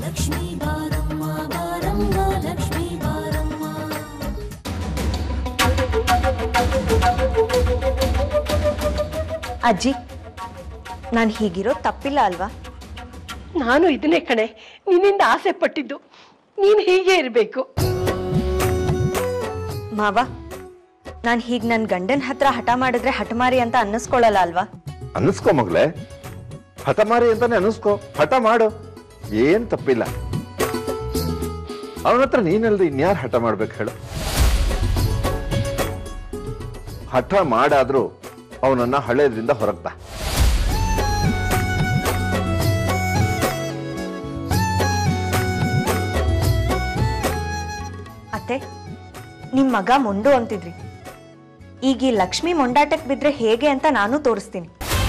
ಲಕ್ಷ್ಮೀ ಬಾರಮ್ಮ ಬಾರಮ್ಮ ಲಕ್ಷ್ಮೀ ಬಾರಮ್ಮ. ಅಜ್ಜಿ, ನಾನು ಹೀಗಿರೋ ತಪ್ಪಿಲ್ಲ ಅಲ್ವಾ? ನಾನು ಇದನ್ನೇ ಕಣೆ ನಿನ್ನಿಂದ ಆಸೆ ಪಟ್ಟಿದ್ದು. ನೀನು ಹೀಗೆ ಇರಬೇಕು. ಮಾವ, ನಾನು ಹೀಗೆ ನನ್ನ ಗಂಡನ ಹತ್ರ ಹಠ ಮಾಡಿದ್ರೆ ಹಠಮಾರಿ ಅಂತ ಅನ್ನಿಸ್ಕೊಳ್ಳಲ್ಲ ಅಲ್ವಾ? ಅನ್ನಿಸ್ಕೋ ಮಗಳೇ, ಹಠಮಾರಿ ಅಂತಾನೆ ಅನ್ನಿಸ್ಕೋ, ಹಠ ಮಾಡು, ಏನ್ ತಪ್ಪಿಲ್ಲ. ಅವನ ಹತ್ರ ನೀನಲ್ದೆ ಇನ್ಯಾರು ಹಠ ಮಾಡ್ಬೇಕು ಹೇಳು? ಹಠ ಮಾಡಾದ್ರೂ ಅವನನ್ನ ಹಳೆದ್ರಿಂದ ಹೊರಗ್ತಾ. ಅತ್ತೆ, ನಿಮ್ ಮಗ ಮೊಂಡು ಅಂತಿದ್ರಿ. ಈಗ ಈ ಲಕ್ಷ್ಮಿ ಮೊಂಡಾಟಕ್ಕೆ ಬಿದ್ರೆ ಹೇಗೆ ಅಂತ ನಾನು ತೋರಿಸ್ತೀನಿ.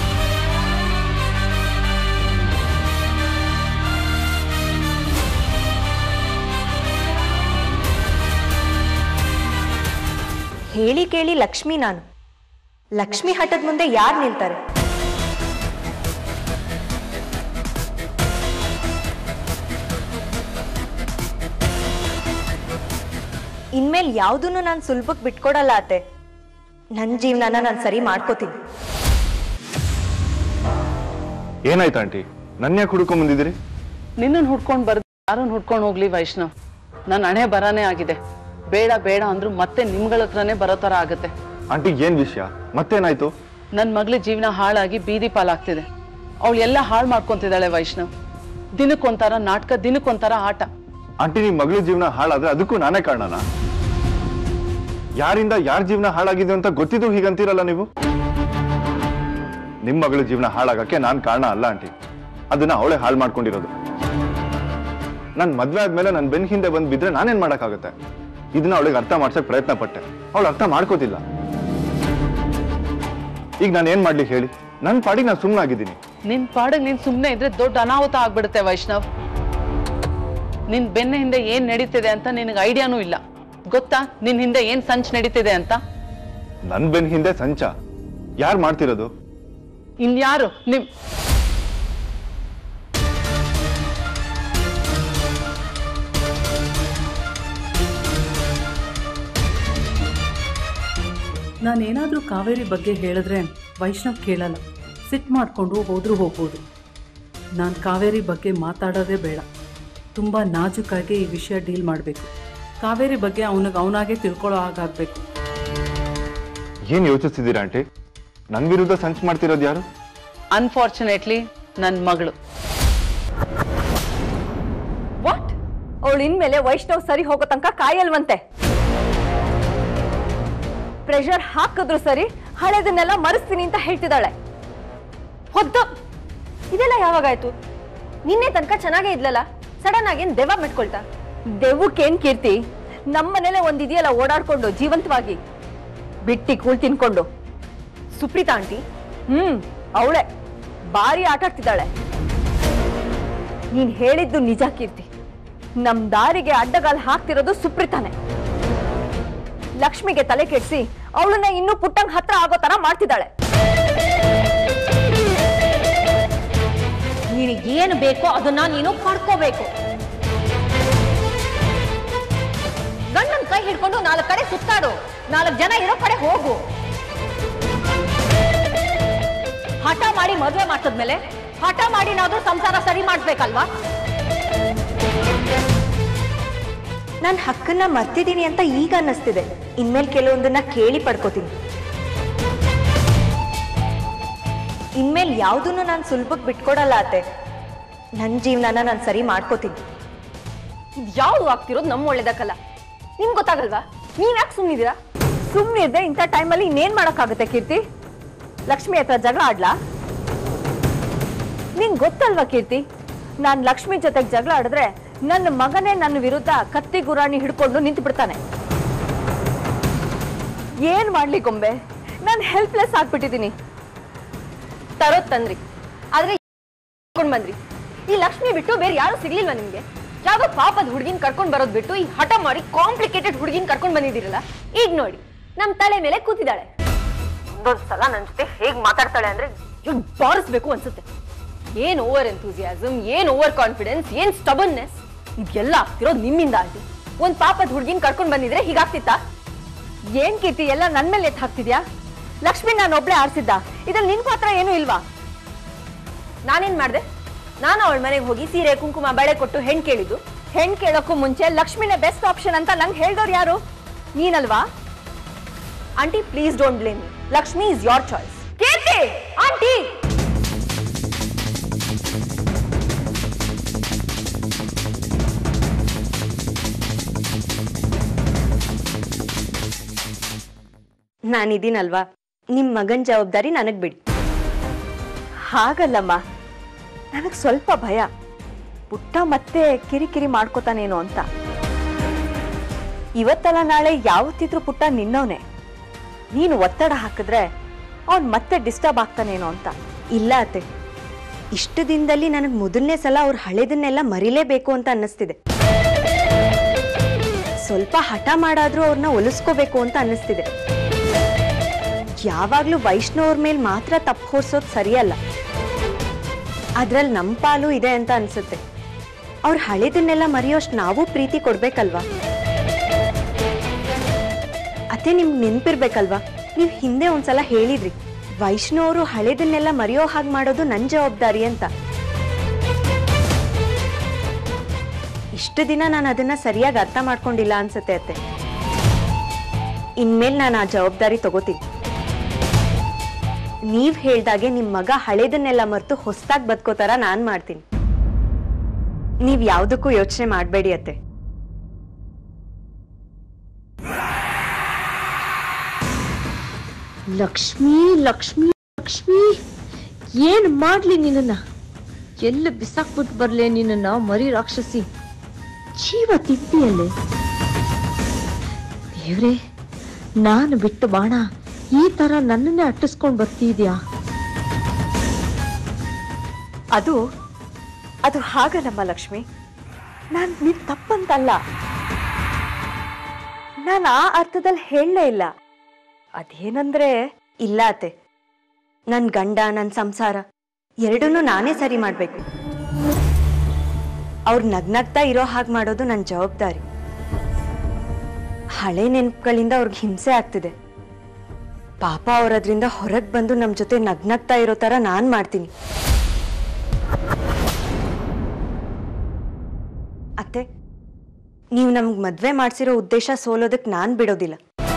ಹೇಳಿ ಕೇಳಿ ಲಕ್ಷ್ಮಿ ನಾನು. ಲಕ್ಷ್ಮಿ ಹಠದ ಮುಂದೆ ಯಾರು ನಿಲ್ತಾರೆ? ಇನ್ಮೇಲೆ ಯಾವುದನ್ನು ನಾನು ಸುಲಭಕ್ಕೆ ಬಿಟ್ಕೊಡಲ್ಲ ಅತ್ತೆ. ನನ್ನ ಜೀವನನ ನಾನು ಸರಿ ಮಾಡ್ಕೋತೀನಿ. ಏನಾಯ್ತು ಆಂಟಿ, ನನ್ನ ಯಾಕೆ ಹುಡ್ಕೊಂಡ್ ಬಂದಿದ್ದೀರಿ? ನಿನ್ನನ್ನು ಹುಡ್ಕೊಂಡು ಬರ್ದು ಯಾರನ್ನು ಹುಡ್ಕೊಂಡು ಹೋಗ್ಲಿ ವೈಷ್ಣವ್? ನನ್ನ ಹಣೆ ಬರಾನೇ ಆಗಿದೆ. ಬೇಡ ಬೇಡ ಅಂದ್ರು ಮತ್ತೆ ನಿಮ್ಗಳ ಹತ್ರನೇ ಬರೋ ತರ ಆಗುತ್ತೆ. ಆಂಟಿ, ಏನ್ ವಿಷಯ? ಮತ್ತೇನಾಯ್ತು? ನನ್ನ ಮಗಳ ಜೀವನ ಹಾಳಾಗಿ ಬೀದಿ ಪಾಲಾಗ್ತಿದೆ. ಅವಳು ಎಲ್ಲ ಹಾಳು ಮಾಡ್ಕೊಂತಿದ್ದಾಳೆ ವೈಷ್ಣವ್. ದಿನಕ್ಕೊಂಥರ ನಾಟಕ, ದಿನಕ್ಕೊಂಥರ ಆಟ. ಆಂಟಿ, ನಿಮ್ ಮಗಳ ಜೀವನ ಹಾಳಾದ್ರೆ ಅದಕ್ಕೂ ನಾನೇ ಕಾರಣನಾ? ಯಾರಿಂದ ಯಾರ ಜೀವನ ಹಾಳಾಗಿದೆ ಅಂತ ಗೊತ್ತಿದ್ರು ಹೀಗಂತೀರಲ್ಲ ನೀವು? ನಿಮ್ ಮಗಳ ಜೀವನ ಹಾಳಾಗಕ್ಕೆ ನಾನ್ ಕಾರಣ ಅಲ್ಲ ಆಂಟಿ, ಅದನ್ನ ಅವಳೇ ಹಾಳು ಮಾಡ್ಕೊಂಡಿರೋದು. ನನ್ ಮದ್ವೆ ಆದ್ಮೇಲೆ ನನ್ ಬೆನ್ ಹಿಂದೆ ಬಂದ್ ಬಿದ್ರೆ ನಾನೇನ್ ಮಾಡಕ್ಕಾಗತ್ತೆ? ಇದನ್ನ ಅವಳಿಗೆ ಅರ್ಥ ಮಾಡ್ಸಕ್ ಪ್ರಯತ್ನ ಪಟ್ಟೆ, ಅವಳು ಅರ್ಥ ಮಾಡ್ಕೋತಿಲ್ಲ. ಈಗ ನಾನು ಏನ್ ಮಾಡ್ಲಿ ಹೇಳಿ? ನನ್ ಪಾಡಿಗೆ ನಾನು ಸುಮ್ಮನಾಗಿದ್ದೀನಿ. ನಿನ್ ಪಾಡಿಗೆ ನೀನ್ ಸುಮ್ನೆ ಇದ್ರೆ ದೊಡ್ಡ ಅನಾಹುತ ಆಗ್ಬಿಡುತ್ತೆ ವೈಷ್ಣವ್. ನಿನ್ ಬೆನ್ನ ಹಿಂದೆ ಏನ್ ನಡೀತಿದೆ ಅಂತ ನಿನಗೆ ಐಡಿಯಾನೂ ಇಲ್ಲ. ಗೊತ್ತಾ ನಿನ್ ಹಿಂದೆ ಏನ್ ಸಂಚ್ ನಡೀತಿದೆ ಅಂತ? ನನ್ ಬೆನ್ ಹಿಂದೆ ಸಂಚ ಯಾರು ಮಾಡ್ತಿರೋದು? ಇನ್ಯಾರು? ನಿಮ್ ನಾನೇನಾದರೂ ಕಾವೇರಿ ಬಗ್ಗೆ ಹೇಳಿದ್ರೆ ವೈಷ್ಣವ್ ಕೇಳಲ್ಲ, ಸಿಟ್ಟು ಮಾಡಿಕೊಂಡು ಹೋದ್ರೂ ಹೋಗ್ಬೋದು. ನಾನು ಕಾವೇರಿ ಬಗ್ಗೆ ಮಾತಾಡೋದೇ ಬೇಡ. ತುಂಬ ನಾಜೂಕಾಗಿ ಈ ವಿಷಯ ಡೀಲ್ ಮಾಡಬೇಕು. ಕಾವೇರಿ ಬಗ್ಗೆ ಅವನಾಗೆ ತಿಳ್ಕೊಳ್ಳೋ ಹಾಗಾಗಬೇಕು. ಏನ್ ಯೋಚಿಸ್ತಿದ್ದೀರಾ ಆಂಟಿ? ನನ್ ವಿರುದ್ಧ ಸಂಚ್ ಮಾಡ್ತಿರೋದು ಯಾರು? ಅನ್ಫಾರ್ಚುನೇಟ್ಲಿ ನನ್ ಮಗಳು. ವಾಟ್? ಅವಳು ಇನ್ಮೇಲೆ ವೈಷ್ಣವ್ ಸರಿ ಹೋಗೋ ತನಕ ಕಾಯಲ್ವಂತೆ. ಪ್ರೆಷರ್ ಹಾಕಿದ್ರು ಸರಿ, ಹಳೆದನ್ನೆಲ್ಲ ಮರೆಸ್ತೀನಿ ಅಂತ ಹೇಳ್ತಿದ್ದಾಳೆ. ಹೊದ್ದ ಇದೆಲ್ಲ ಯಾವಾಗಾಯ್ತು? ನಿನ್ನೆ ತನಕ ಚೆನ್ನಾಗೇ ಇದ್ಲಲ್ಲ, ಸಡನ್ ಆಗಿ ಏನ್ ದೆವ್ವ ಮೆಟ್ಕೊಳ್ತಾ? ದೆವ್ವಕ್ಕೇನ್ ಕೀರ್ತಿ? ನಮ್ಮನೇಲೆ ಒಂದಿದೆಯಲ್ಲ ಓಡಾಡ್ಕೊಂಡು ಜೀವಂತವಾಗಿ, ಬಿಟ್ಟಿ ಕೂಳ್ ತಿನ್ಕೊಂಡು. ಸುಪ್ರೀತಾ ಆಂಟಿ, ಅವಳೆ ಭಾರಿ ಆಟ ಆಡ್ತಿದ್ದಾಳೆ. ನೀನ್ ಹೇಳಿದ್ದು ನಿಜ ಕೀರ್ತಿ. ನಮ್ ದಾರಿಗೆ ಅಡ್ಡಗಾಲ್ ಹಾಕ್ತಿರೋದು ಸುಪ್ರೀತಾನೆ. ಲಕ್ಷ್ಮಿಗೆ ತಲೆ ಕೆಡಿಸಿ ಅವಳನ್ನ ಇನ್ನೂ ಪುಟ್ಟಂಗ್ ಹತ್ರ ಆಗೋ ತರ ಮಾಡ್ತಿದ್ದಾಳೆ. ನಿನಗೇನು ಬೇಕೋ ಅದನ್ನ ನೀನು ಪಡ್ಕೋಬೇಕು. ಗಂಡನ್ ಕೈ ಹಿಡ್ಕೊಂಡು 4 ಕಡೆ ಸುತ್ತಾಡು, 4 ಜನ ಇರೋ ಕಡೆ ಹೋಗು. ಹಠ ಮಾಡಿ ಮದುವೆ ಮಾಡ್ಸದ್ಮೇಲೆ ಹಠ ಮಾಡಿನಾದ್ರೂ ಸಂಸಾರ ಸರಿ ಮಾಡ್ಬೇಕಲ್ವಾ? ನಾನು ಹಕ್ಕನ್ನ ಮರ್ತಿದ್ದೀನಿ ಅಂತ ಈಗ ಅನ್ನಿಸ್ತಿದೆ. ಇನ್ಮೇಲೆ ಕೆಲವೊಂದನ್ನ ಕೇಳಿ ಪಡ್ಕೋತೀನಿ. ಇನ್ಮೇಲೆ ಯಾವುದನ್ನು ನಾನು ಸುಲಭಕ್ಕೆ ಬಿಟ್ಕೊಡಲ್ಲ ಅತ್ತೆ. ನನ್ನ ಜೀವನನ ನಾನು ಸರಿ ಮಾಡ್ಕೋತೀನಿ. ಇದು ಯಾವುದು ಆಗ್ತಿರೋದು ನಮ್ಮ ಒಳ್ಳೇದಕ್ಕಲ್ಲ. ನಿಮ್ಗೆ ಗೊತ್ತಾಗಲ್ವಾ? ನೀವ್ ಯಾಕೆ ಸುಮ್ಮನಿದ್ದೀರಾ? ಸುಮ್ಮನಿದ್ರೆ ಇಂಥ ಟೈಮಲ್ಲಿ ಇನ್ನೇನ್ ಮಾಡೋಕ್ಕಾಗುತ್ತೆ ಕೀರ್ತಿ? ಲಕ್ಷ್ಮಿ ಹತ್ರ ಜಗಳ ಆಡ್ಲಾ? ನಿಂಗೆ ಗೊತ್ತಲ್ವಾ ಕೀರ್ತಿ, ನಾನು ಲಕ್ಷ್ಮಿ ಜೊತೆಗೆ ಜಗಳ ಆಡಿದ್ರೆ ನನ್ನ ಮಗನೇ ನನ್ನ ವಿರುದ್ಧ ಕತ್ತಿ ಗುರಾಣಿ ಹಿಡ್ಕೊಂಡು ನಿಂತು ಬಿಡ್ತಾನೆ. ಏನ್ ಮಾಡ್ಲಿ ಗೊಂಬೆ, ನಾನು ಹೆಲ್ಪ್ಲೆಸ್ ಆಗ್ಬಿಟ್ಟಿದ್ದೀನಿ. ತರೋದ್ ತಂದ್ರಿ, ಆದ್ರೆ ಬಂದ್ರಿ. ಈ ಲಕ್ಷ್ಮಿ ಬಿಟ್ಟು ಬೇರೆ ಯಾರು ಸಿಗ್ಲಿಲ್ವಾ ನಿಮ್ಗೆ? ಯಾವ ಪಾಪದ ಹುಡುಗಿನ ಕರ್ಕೊಂಡ್ ಬರೋದ್ ಬಿಟ್ಟು ಈ ಹಠ ಮಾಡಿ ಕಾಂಪ್ಲಿಕೇಟೆಡ್ ಹುಡುಗಿನ ಕರ್ಕೊಂಡ್ ಬಂದಿದ್ದೀರಲ್ಲ. ಈಗ ನೋಡಿ ನಮ್ ತಲೆ ಮೇಲೆ ಕೂತಿದ್ದಾಳೆ. ಒಂದೊಂದ್ಸಲ ನನ್ ಜೊತೆ ಹೇಗ್ ಮಾತಾಡ್ತಾಳೆ ಅಂದ್ರೆ ಬಾರಿಸ್ಬೇಕು ಅನ್ಸುತ್ತೆ. ಏನ್ ಓವರ್ ಎಂಥೂಸಿಯಾಸಮ್, ಏನ್ ಓವರ್ ಕಾನ್ಫಿಡೆನ್ಸ್, ಏನ್ ಸ್ಟಬನ್ನೆಸ್, ಇದೆಲ್ಲ ಆಗ್ತಿರೋದು ನಿಮ್ಮಿಂದ ಆಂಟಿ. ಒಂದ್ ಪಾಪದ ಹುಡುಗಿನ ಕರ್ಕೊಂಡ್ ಬಂದಿದ್ರೆ ಹೀಗಾಗ್ತಿತ್ತಾ? ಏನ್ ಕೀರ್ತಿ ಎಲ್ಲ ನನ್ ಮೇಲೆ ಎತ್ತು ಹಾಕ್ತಿದ್ಯಾ? ಲಕ್ಷ್ಮಿ ನಾನು ಒಬ್ಳೆ ಆಡ್ಸಿದ್ದ, ಇದ್ರಲ್ಲಿ ನಿನ್ ಪಾತ್ರ ಏನೂ ಇಲ್ವಾ? ನಾನೇನ್ ಮಾಡ್ದೆ? ನಾನು ಅವಳ ಮನೆಗೆ ಹೋಗಿ ಸೀರೆ ಕುಂಕುಮ ಬಳೆ ಕೊಟ್ಟು ಹೆಣ್ ಕೇಳಿದ್ದು. ಹೆಣ್ ಕೇಳೋಕ್ಕೂ ಮುಂಚೆ ಲಕ್ಷ್ಮಿನೇ ಬೆಸ್ಟ್ ಆಪ್ಷನ್ ಅಂತ ನಂಗೆ ಹೇಳ್ದವ್ರು ಯಾರು? ನೀನಲ್ವಾ? Aunty please don't blame me. Lakshmi is your choice. Keerthi aunty ನಾನಿದ್ದೀನಲ್ವಾ, ನಿಮ್ ಮಗನ್ ಜವಾಬ್ದಾರಿ ನನಗ್ ಬಿಡಿ. ಹಾಗಲ್ಲಮ್ಮ, ನನಗ್ ಸ್ವಲ್ಪ ಭಯ, ಪುಟ್ಟ ಮತ್ತೆ ಕಿರಿಕಿರಿ ಮಾಡ್ಕೋತಾನೇನೋ ಅಂತ. ಇವತ್ತಲ್ಲ ನಾಳೆ ಯಾವತ್ತಿದ್ರು ಪುಟ್ಟ ನಿನ್ನವನೇ. ನೀನು ಒತ್ತಡ ಹಾಕಿದ್ರೆ ಅವನ್ ಮತ್ತೆ ಡಿಸ್ಟರ್ಬ್ ಆಗ್ತಾನೇನೋ ಅಂತ. ಇಲ್ಲ ಅತ್ತೆ, ಇಷ್ಟು ದಿನದಲ್ಲಿ ನನಗ್ ಮೊದಲನೇ ಸಲ ಅವ್ರ ಹಳೆದನ್ನೆಲ್ಲ ಮರಿಲೇಬೇಕು ಅಂತ ಅನ್ನಿಸ್ತಿದೆ. ಸ್ವಲ್ಪ ಹಠ ಮಾಡಾದ್ರೂ ಅವ್ರನ್ನ ಒಲಿಸ್ಕೋಬೇಕು ಅಂತ ಅನ್ನಿಸ್ತಿದೆ. ಯಾವಾಗ್ಲೂ ವೈಷ್ಣವ್ರ ಮೇಲೆ ಮಾತ್ರ ತಪ್ಪು ಹೊರ್ಸೋದು ಸರಿಯಲ್ಲ. ಅದ್ರಲ್ಲಿ ನಮ್ಮ ಪಾಲು ಇದೆ ಅಂತ ಅನ್ಸುತ್ತೆ. ಅವ್ರ ಹಳೆದನ್ನೆಲ್ಲ ಮರೆಯೋಷ್ಟು ನಾವು ಪ್ರೀತಿ ಕೊಡ್ಬೇಕಲ್ವಾ? ಅತ್ತೆ ನಿಮ್ಗೆ ನೆನ್ಪಿರ್ಬೇಕಲ್ವಾ, ನೀವು ಹಿಂದೆ ಒಂದ್ಸಲ ಹೇಳಿದ್ರಿ ವೈಷ್ಣವರು ಹಳೆದನ್ನೆಲ್ಲ ಮರೆಯೋ ಹಾಗೆ ಮಾಡೋದು ನನ್ನ ಜವಾಬ್ದಾರಿ ಅಂತ. ಇಷ್ಟು ದಿನ ನಾನು ಅದನ್ನ ಸರಿಯಾಗಿ ಅರ್ಥ ಮಾಡ್ಕೊಂಡಿಲ್ಲ ಅನ್ಸುತ್ತೆ ಅತ್ತೆ. ಇನ್ಮೇಲೆ ನಾನು ಆ ಜವಾಬ್ದಾರಿ ತಗೋತೀನಿ. ನೀವ್ ಹೇಳ್ದಾಗೆ ನಿಮ್ ಮಗ ಹಳೇದನ್ನೆಲ್ಲ ಮರೆತು ಹೊಸದಾಗಿ ಬದುಕೋತಾರ ನಾನ್ ಮಾಡ್ತೀನಿ. ನೀವ್ ಯಾವ್ದಕ್ಕೂ ಯೋಚನೆ ಮಾಡ್ಬೇಡಿ ಅತ್ತೆ. ಲಕ್ಷ್ಮಿ ಲಕ್ಷ್ಮಿ ಲಕ್ಷ್ಮಿ, ಏನ್ ಮಾಡ್ಲಿ ನಿನ್ನ? ಎಲ್ಲ ಬಿಸಾಕ್ಬಿಟ್ಟು ಬರ್ಲೆ ನಿನ್ನ ಮರಿ ರಾಕ್ಷಸಿ. ಜೀವ ತಿಪ್ಪಿಯಲ್ಲೇ ದೇವ್ರೆ, ನಾನು ಬಿಟ್ಟು ಬಾಣ ಈ ತರ ನನ್ನನ್ನೇ ಅಟ್ಟಿಸ್ಕೊಂಡ್ ಬರ್ತಿದ್ಯಾ? ಅದು ಹಾಗಲ್ಲಮ್ಮ ಲಕ್ಷ್ಮಿ, ನಾನ್ ನಿನ್ ತಪ್ಪಂತಲ್ಲ. ನಾನು ಆ ಅರ್ಥದಲ್ಲಿ ಹೇಳಲೇ ಇಲ್ಲ. ಅದೇನಂದ್ರೆ, ಇಲ್ಲ ಅತ್ತೆ, ನನ್ ಗಂಡ ನನ್ ಸಂಸಾರ ಎರಡನ್ನೂ ನಾನೇ ಸರಿ ಮಾಡ್ಬೇಕು. ಅವ್ರು ನಗ್ನಗ್ತಾ ಇರೋ ಹಾಗೆ ಮಾಡೋದು ನನ್ನ ಜವಾಬ್ದಾರಿ. ಹಳೆ ನೆನಪುಗಳಿಂದ ಅವ್ರಿಗೆ ಹಿಂಸೆ ಆಗ್ತಿದೆ. ಪಾಪ ಅವ್ರದ್ರಿಂದ ಹೊರಗೆ ಬಂದು ನಮ್ ಜೊತೆ ನಗ್ನಗ್ತಾ ಇರೋ ತರ ನಾನ್ ಮಾಡ್ತೀನಿ. ಅತ್ತೆ, ನೀವು ನಮ್ಗೆ ಮದ್ವೆ ಮಾಡ್ಸಿರೋ ಉದ್ದೇಶ ಸೋಲೋದಕ್ಕೆ ನಾನ್ ಬಿಡೋದಿಲ್ಲ.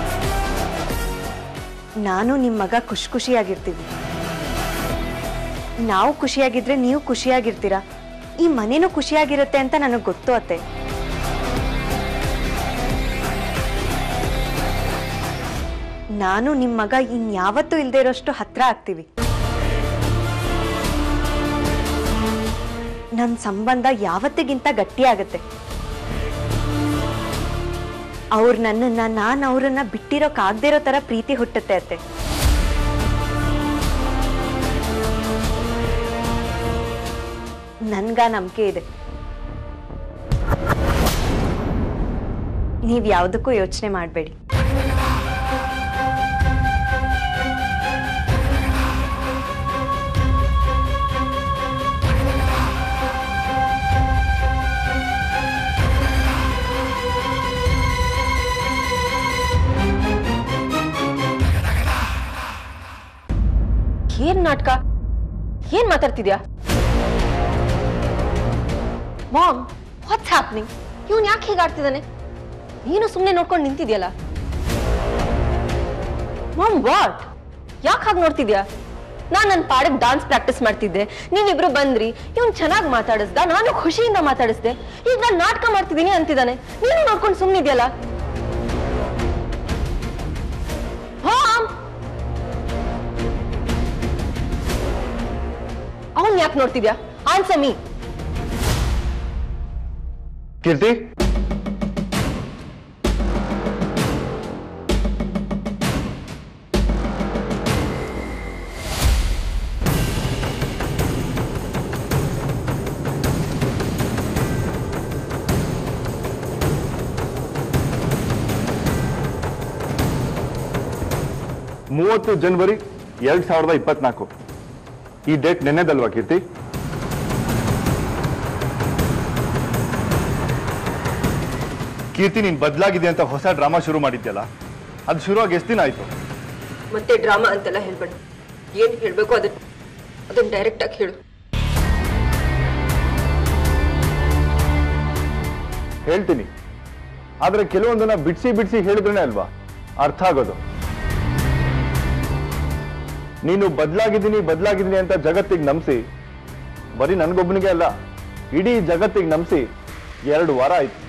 ನಾನು ನಿಮ್ ಮಗ ಖುಷಿಯಾಗಿರ್ತೀವಿ. ನಾವು ಖುಷಿಯಾಗಿದ್ರೆ ನೀವು ಖುಷಿಯಾಗಿರ್ತೀರಾ, ಈ ಮನೇನೂ ಖುಷಿಯಾಗಿರುತ್ತೆ ಅಂತ ನನಗೆ ಗೊತ್ತು ಅತ್ತೆ. ನಾನು ನಿಮ್ಮ ಮಗ ಇನ್ಯಾವತ್ತೂ ಇಲ್ದೇ ಇರೋಷ್ಟು ಹತ್ರ ಆಗ್ತೀವಿ. ನಮ್ಮ ಸಂಬಂಧ ಯಾವತ್ತಿಗಿಂತ ಗಟ್ಟಿಯಾಗತ್ತೆ. ಅವ್ರು ನನ್ನನ್ನ, ನಾನು ಅವ್ರನ್ನ ಬಿಟ್ಟಿರೋಕ್ಕಾಗದೇ ಇರೋ ತರ ಪ್ರೀತಿ ಹುಟ್ಟುತ್ತೆ ಅತ್ತೆ. ನನ್ಗ ನಂಬಿಕೆ ಇದೆ. ನೀವ್ ಯಾವ್ದಕ್ಕೂ ಯೋಚನೆ ಮಾಡಬೇಡಿ. ಏನ್ ನಾಟಕ? ಏನ್ ಮಾತಾಡ್ತಿದ್ಯಾ? Ma'am, what's happening? ಇವನ್ ಯಾಕೆ ಹೀಗಾಡ್ತಿದ್ದಾನೆ? ನೀನು ಸುಮ್ಮನೆ ನೋಡ್ಕೊಂಡು ನಿಂತಿದ್ಯಲ್ಲ. Ma'am, what? ಯಾಕೆ ಹಾಗೆ ನೋಡ್ತಿದ್ಯಾ? ನಾನು ನನ್ನ ಪಾಡಕ್ಕೆ ಡಾನ್ಸ್ ಪ್ರಾಕ್ಟೀಸ್ ಮಾಡ್ತಿದ್ದೆ, ನೀವಿಬ್ರು ಬಂದ್ರಿ, ಇವನ್ ಚೆನ್ನಾಗಿ ಮಾತಾಡಿಸ್ದ, ನಾನು ಖುಷಿಯಿಂದ ಮಾತಾಡಿಸ್ದೆ. ಈಗ ನಾನು ನಾಟಕ ಮಾಡ್ತಿದ್ದೀನಿ ಅಂತಿದ್ದಾನೆ, ನೀನು ನೋಡ್ಕೊಂಡು ಸುಮ್ಮನಿದ್ಯಲ್ಲ. ಅವನ್ ಯಾಕೆ ನೋಡ್ತಿದ್ಯಾ? Answer me. ಕೀರ್ತಿ, जनवरी 2024 ಈ ಡೇಟ್ ನೆನ್ನೆದಲ್ವಾ ಕೀರ್ತಿ? ಕೀರ್ತಿ ನೀನ್ ಬದಲಾಗಿದೆ ಅಂತ ಹೊಸ ಡ್ರಾಮಾ ಶುರು ಮಾಡಿದ್ಯಲ್ಲ, ಅದು ಶುರುವಾಗಿ ಎಷ್ಟು ದಿನ ಆಯ್ತು? ಮತ್ತೆ ಡ್ರಾಮಾ ಅಂತೆಲ್ಲ ಹೇಳ್ಬೇಡ. ಏನ್ ಹೇಳ್ಬೇಕು ಅದನ್ನ ಡೈರೆಕ್ಟ್ ಆಗಿ ಹೇಳು. ಹೇಳ್ತೀನಿ, ಆದ್ರೆ ಕೆಲವೊಂದನ್ನ ಬಿಡಿಸಿ ಬಿಡಿಸಿ ಹೇಳಿದ್ರೇನೆ ಅಲ್ವಾ ಅರ್ಥ ಆಗೋದು. ನೀನು ಬದಲಾಗಿದ್ದೀನಿ ಅಂತ ಜಗತ್ತಿಗೆ ನಂಬಿಸಿ, ಬರೀ ನನ್ಗೊಬ್ಬನಿಗೆ ಅಲ್ಲ, ಇಡೀ ಜಗತ್ತಿಗೆ ನಂಬಿಸಿ 2 ವಾರ ಆಯ್ತು.